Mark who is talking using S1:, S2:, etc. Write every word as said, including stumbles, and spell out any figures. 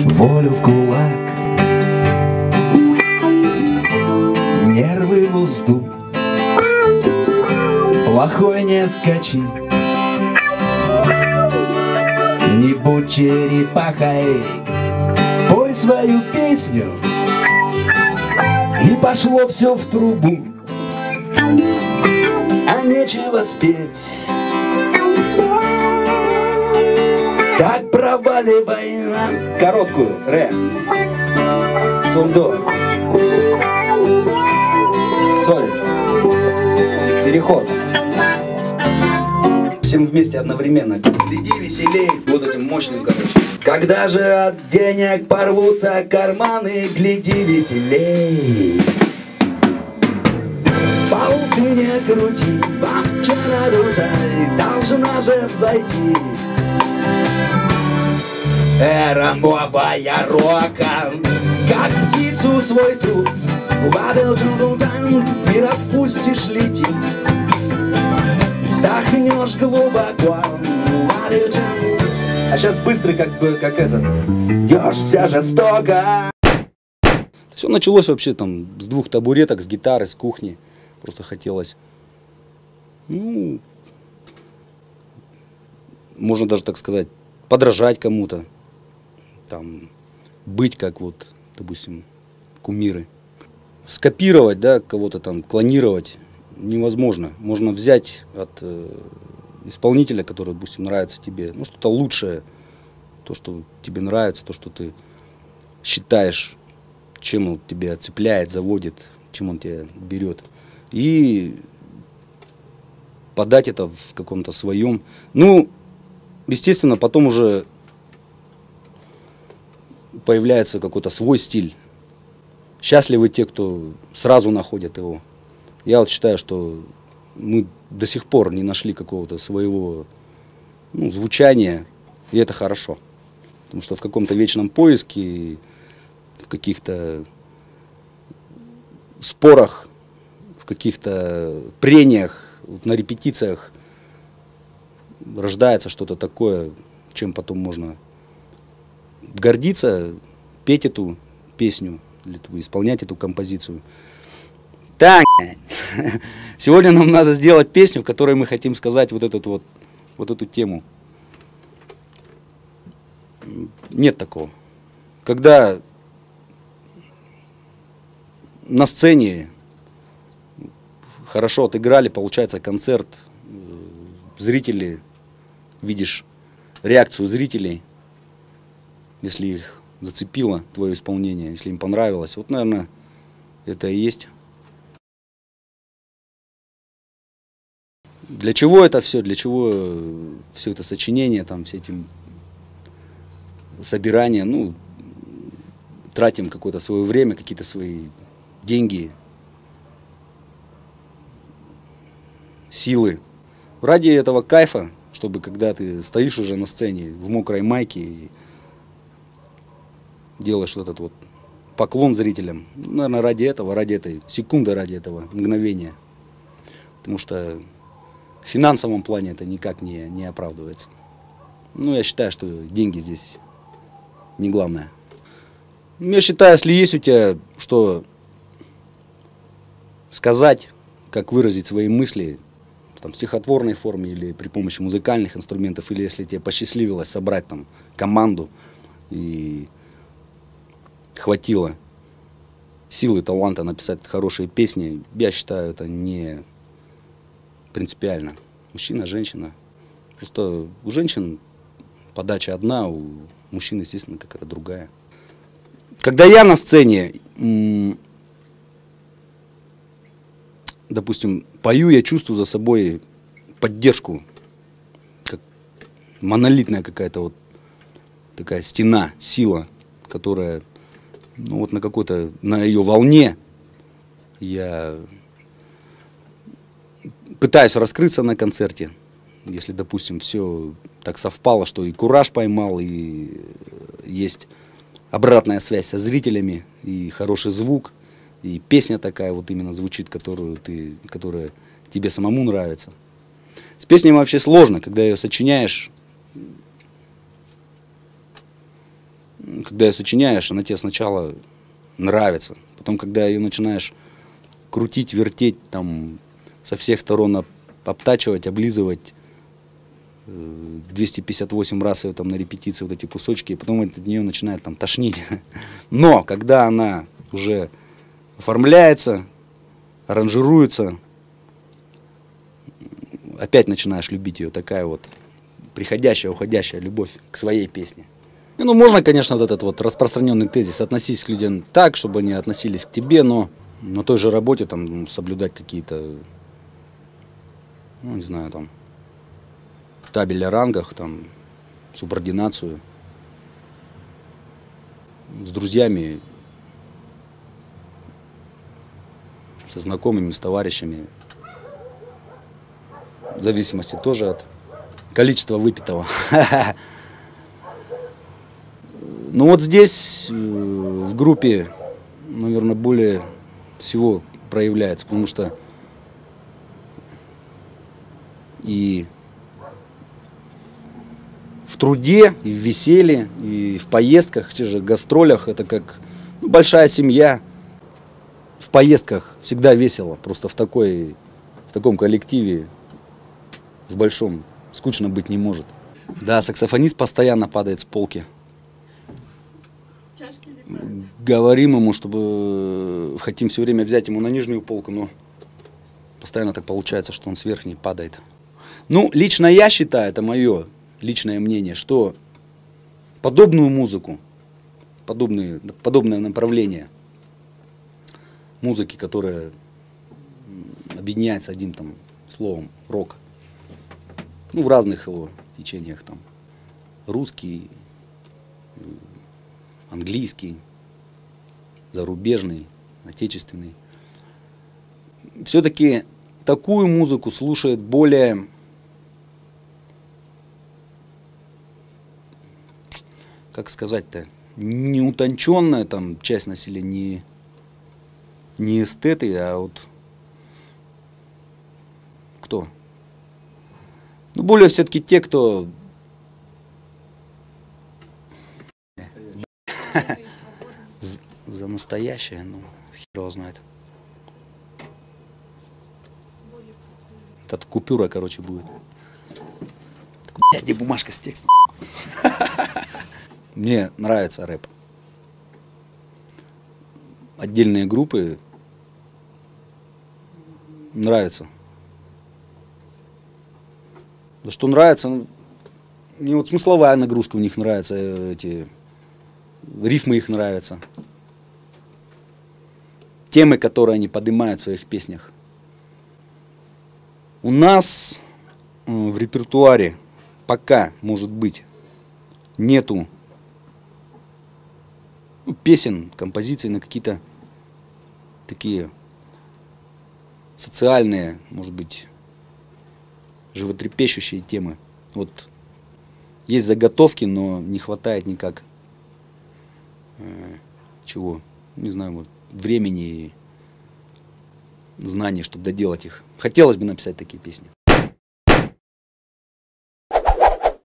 S1: волю в кулак, нервы в узду, плохой не скачи, не будь черепахой, пой свою песню, и пошло все в трубу, а нечего спеть. Так проваливай нам короткую ре, сундо, соль, переход. Всем вместе одновременно. Гляди веселей, вот этим мощным, короче. Когда же от денег порвутся карманы, гляди веселей. Пол ты не крути, бабчина рутай, должна же взойти эра новая рока, как птицу свой труд, мир отпустишь, лети, вздохнешь глубоко, а сейчас быстро, как бы, как этот, дёшься жестоко. Все началось вообще там с двух табуреток, с гитары, с кухни. Просто хотелось, ну, можно даже так сказать, подражать кому-то. Там, быть как вот, допустим, кумиры. Скопировать, да, кого-то там, клонировать невозможно. Можно взять от э, исполнителя, который, допустим, нравится тебе, ну, что-то лучшее, то, что тебе нравится, то, что ты считаешь, чем он тебя цепляет, заводит, чем он тебя берет. И подать это в каком-то своем. Ну, естественно, потом уже появляется какой-то свой стиль. Счастливы те, кто сразу находят его. Я вот считаю, что мы до сих пор не нашли какого-то своего, ну, звучания, и это хорошо. Потому что в каком-то вечном поиске, в каких-то спорах, в каких-то прениях, вот на репетициях рождается что-то такое, чем потом можно гордиться, петь эту песню, или исполнять эту композицию. Так, сегодня нам надо сделать песню, в которой мы хотим сказать вот, этот вот, вот эту тему. Нет такого. Когда на сцене хорошо отыграли, получается концерт, зрители, видишь реакцию зрителей, если их зацепило твое исполнение, если им понравилось. Вот, наверное, это и есть. Для чего это все? Для чего все это сочинение, там, все эти собирания? Ну, тратим какое-то свое время, какие-то свои деньги, силы. Ради этого кайфа, чтобы когда ты стоишь уже на сцене в мокрой майке и делаешь вот этот вот поклон зрителям, наверное, ради этого, ради этой секунды, ради этого мгновения. Потому что в финансовом плане это никак не, не оправдывается. Ну, я считаю, что деньги здесь не главное. Я считаю, если есть у тебя что сказать, как выразить свои мысли, там, в стихотворной форме или при помощи музыкальных инструментов, или если тебе посчастливилось собрать там команду и хватило силы, таланта написать хорошие песни, я считаю, это не принципиально. Мужчина, женщина. Просто у женщин подача одна, у мужчин, естественно, какая-то другая. Когда я на сцене, допустим, пою, я чувствую за собой поддержку, как монолитная какая-то вот такая стена, сила, которая, ну вот на какой-то, на ее волне я пытаюсь раскрыться на концерте, если, допустим, все так совпало, что и кураж поймал, и есть обратная связь со зрителями, и хороший звук, и песня такая вот именно звучит, которую ты, которая тебе самому нравится. С песней вообще сложно, когда ее сочиняешь. когда ее сочиняешь, она тебе сначала нравится. Потом, когда ее начинаешь крутить, вертеть, там, со всех сторон обтачивать, облизывать, двести пятьдесят восемь раз ее там на репетиции, вот эти кусочки, и потом от нее начинает там тошнить. Но, когда она уже оформляется, аранжируется, опять начинаешь любить ее, такая вот приходящая, уходящая любовь к своей песне. И, ну, можно, конечно, вот этот вот распространенный тезис: относись к людям так, чтобы они относились к тебе, но на той же работе там соблюдать какие-то, ну, не знаю, там, табель о рангах, там, субординацию. С друзьями, со знакомыми, с товарищами. В зависимости тоже от количества выпитого. Ну вот здесь в группе, наверное, более всего проявляется, потому что и в труде, и в веселье, и в поездках, в тех же гастролях, это как, ну, большая семья. В поездках всегда весело, просто в, такой, в таком коллективе, в большом, скучно быть не может. Да, саксофонист постоянно падает с полки. Говорим ему, чтобы хотим все время взять ему на нижнюю полку, но постоянно так получается, что он с верхней падает. Ну, лично я считаю, это мое личное мнение, что подобную музыку, подобные, подобное направление музыки, которая объединяется одним там словом рок, ну, в разных его течениях, там, русский, английский, зарубежный, отечественный. Все-таки такую музыку слушает более, как сказать-то, не утонченная там часть населения, не, не эстеты, а вот кто? Ну, более все-таки те, кто за настоящее, ну, хер его знает. Это купюра, короче, будет. Так, блядь, где бумажка с текстом? Мне нравится рэп. Отдельные группы нравятся. Да что нравится, ну, мне вот смысловая нагрузка у них нравится, эти рифмы их нравятся. Темы, которые они поднимают в своих песнях. У нас в репертуаре пока, может быть, нету песен, композиций на какие-то такие социальные, может быть, животрепещущие темы. Вот есть заготовки, но не хватает никак э, чего, не знаю, вот времени и знаний, чтобы доделать их. Хотелось бы написать такие песни.